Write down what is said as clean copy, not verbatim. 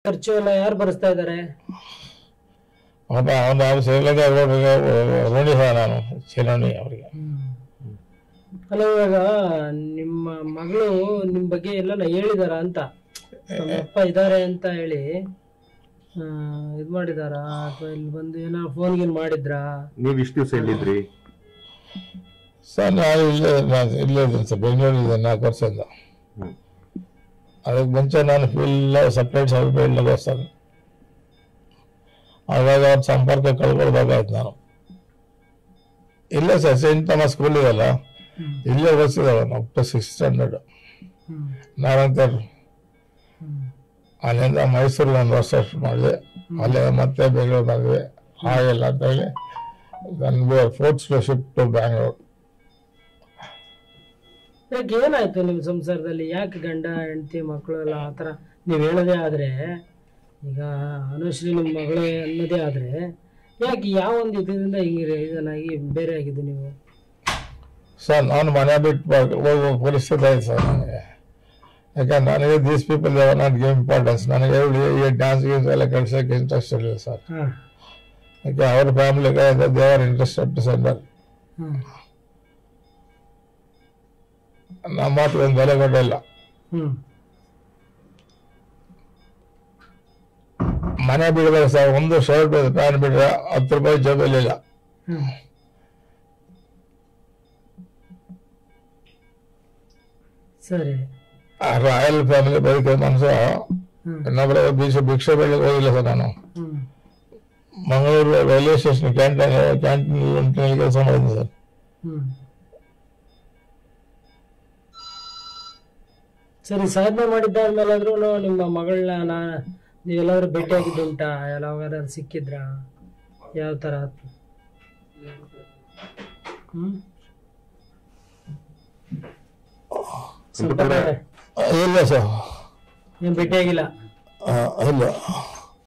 ಖರ್ಚು ಎಲ್ಲ ಯಾರು ಭರಿಸ್ತಾ ಇದ್ದಾರೆ? ಋಣಿ ಸರ್ ನಾನು, ಚಿರಣಿ ಅವರಿಗೆ. ಅಲ್ಲ, ಇವಾಗ ನಿಮ್ಮ ಮಗಳು ನಿಮ್ ಬಗ್ಗೆ ಎಲ್ಲ ಹೇಳಿದಾರ ಅಂತ, ನಮ್ಮ ಅಪ್ಪ ಇದಾರೆ ಅಂತ ಹೇಳಿ ಇದ್ ಮಾಡಿದಾರ ಅಥವಾ ಇಲ್ಲಿ ಬಂದು ಏನೋ ಫೋನ್ ಗೀನ್ ಮಾಡಿದ್ರಾ? ನೀವ್ ಇಷ್ಟು ದಿವಸ ಎಲ್ಲಿದ್ರಿ ಸರ್? ನಾನು ಇಲ್ಲೇ ಇದ್ದೀನಿ ಸರ್, ಬೆಂಗಳೂರಿದೆ 4 ವರ್ಷದಿಂದ. ಅದಕ್ಕೆ ಮುಂಚೆ ನಾನು ಫುಲ್ ಸಪ್ರೇಟ್ ಸರ್. ಆವಾಗ ಅವ್ರ ಸಂಪರ್ಕ ಕಳ್ಕೊಳ್ಬೇಕಾಯ್ತು ನಾನು. ಇಲ್ಲೇ ಸರ್ ಸೆಂಟ್ ಥಾಮಸ್ ಸ್ಕೂಲ್ ಇದೆಯಲ್ಲ, ಇಲ್ಲೇ ಓದಿಸಿದವ ಅಪ್ ಟು 6th ಸ್ಟ್ಯಾಂಡರ್ಡ್. ನಾನಂತ ಅಲ್ಲಿಂದ ಮೈಸೂರಿಗೆ 1 ವರ್ಷ ಮಾಡಿದೆ, ಅಲ್ಲೇ ಮತ್ತೆ ಬೆಂಗಳೂರು ಬಂದ್ವಿ. ಹಾಗೆಲ್ಲ ಅಂತ ಹೇಳಿ ನನಗೆ 4th ಶಿಫ್ಟ್ ಟು ಬ್ಯಾಂಗ್ಳೂರ್. ಯಾಕೆ ಏನಾಯ್ತು ನಿಮ್ ಸಂಸಾರದಲ್ಲಿ? ಯಾಕೆ ಗಂಡ ಹೆಂಡತಿ ಮಕ್ಕಳು ಎಲ್ಲ ಆತರ ನೀವ್ ಹೇಳೋದೇ ಆದ್ರೆ, ಈಗ ಅನುಶ್ರೀ ನಿಮ್ ಮಗಳು ಅನ್ನೋದೇ ಆದ್ರೆ, ಯಾಕೆ ಯಾವ ಒಂದು ಇದರಿಂದ ಇದನ್ನಾಗಿ ಬೇರೆ ಆಗಿದ್ದು ನೀವು? ಸರ್ ನಾನು ಮನೆ ಬಿಟ್ಟು ಹೋಗುವ ಪರಿಸ್ಥಿತಿ ಆಯ್ತು ಸರ್ ನನಗೆ. ಯಾಕಂದ್ರೆ ನನಗೆ these people they are not give importance. ನನಗೆ ಈ ಡ್ಯಾನ್ಸ್ ಗೀನ್ಸ್ ಎಲ್ಲ ಕಳ್ಸೋಕೆ ಇಂಟ್ರೆಸ್ಟ್ ಇರಲಿಲ್ಲ ಸರ್. ಯಾಕೆ ಅವ್ರ ಫ್ಯಾಮಿಲಿಗೆ ದೇವರ್ ಇಂಟ್ರೆಸ್ಟ್ ಟು ಸೆಂಡರ್. ನಮ್ಮ ಮಾತು ಒಂದು ಬೆಲೆ ಕೊಟ್ಟಿಲ್ಲ. ಮನೆ ಬಿಡಬೇಕು ಸರ್, ಒಂದು ಶರ್ಟ್ ಪ್ಯಾಂಟ್ ಬಿಟ್ರೆ 10 ರೂಪಾಯಿ ಜೋಬಲ್ಲಿಲ್ಲ. ಸರಿ, ರಾಯಲ್ ಫ್ಯಾಮಿಲಿ ಬದುಕಿದ ಮನುಷ್ಯ ಇನ್ನೊಬ್ಬರ ಭಿಕ್ಷೆ ಬೆಳಗ್ಗೆ ಹೋಗಿಲ್ಲ ಸರ್ ನಾನು. ಮಂಗಳೂರು ರೈಲ್ವೆ ಸ್ಟೇಷನ್ ಕ್ಯಾಂಟೀನ್ ಕೆಲಸ ಮಾಡಿದ್ದೆ ಸರ್. ಸರಿ, ಸಾಧನೆ ಮಾಡಿದ್ದಾದ್ಮೇಲಾದ್ರೂ ನಿಮ್ಮ ಮಗಳನ್ನ ನೀವೆಲ್ಲಾದ್ರೂ ಭೇಟಿ ಆಗಿದ್ದುಂಟಾ? ಎಲ್ಲಾದ್ರೂ ಸಿಕ್ಕಿದ್ರ? ಯಾವ ತರ? ಇಲ್ಲ ಸರ್, ಏನ್ ಭೇಟಿ ಆಗಿಲ್ಲ? ಇಲ್ಲ.